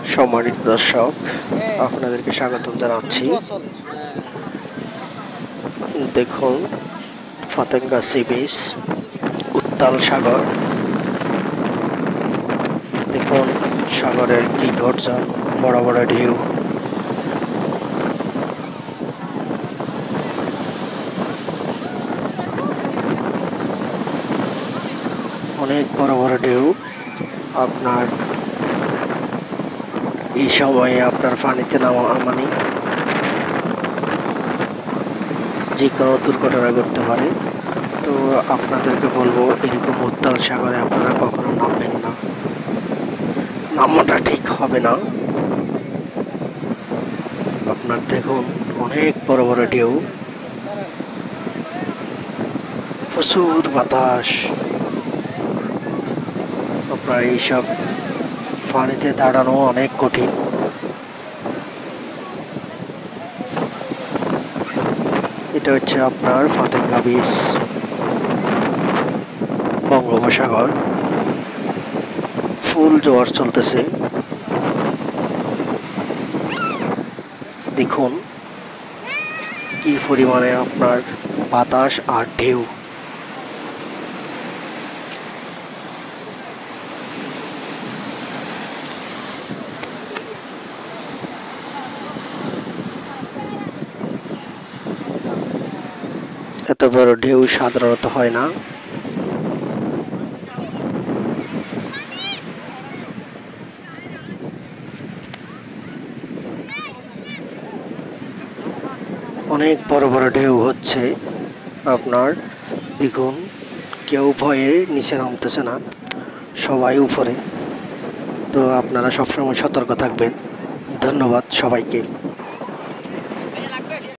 সম্মানিত দর্শক, আপনাদেরকে স্বাগতম জানাচ্ছি। দেখুন, পতেঙ্গা সি বিচ, উত্তাল সাগর। দেখুন সাগরের কি গর্জন, বড় বড় ঢেউ। অনেক বড় বড় ঢেউ। আপনার এই সময়ে আপনার পানিতে নামা মানে যে কোনো দুর্ঘটনা ঘটতে পারে। তো আপনাদেরকে বলবো, এরকম উত্তাল সাগরে আপনারা কখনো নামবেন না, নামাটা ঠিক হবে না। আপনার দেখুন অনেক বড় বড় ঢেউ, প্রচুর বাতাস। আপনার এইসব পানিতে দাঁড়ানো অনেক কঠিন। এটা হচ্ছে আপনার পতেঙ্গা বিচ, বঙ্গোপসাগর। ফুল জোয়ার চলতেছে। দেখুন কি পরিমাণে আপনার বাতাস আর ঢেউ। এত বড় ঢেউ সাধারণত হয় না। অনেক বড় বড় ঢেউ হচ্ছে আপনার। দেখুন কেউ ভয়ে নিচে নামতেছে না, সবাই উপরে। তো আপনারা সবসময় সতর্ক থাকবেন। ধন্যবাদ সবাইকে।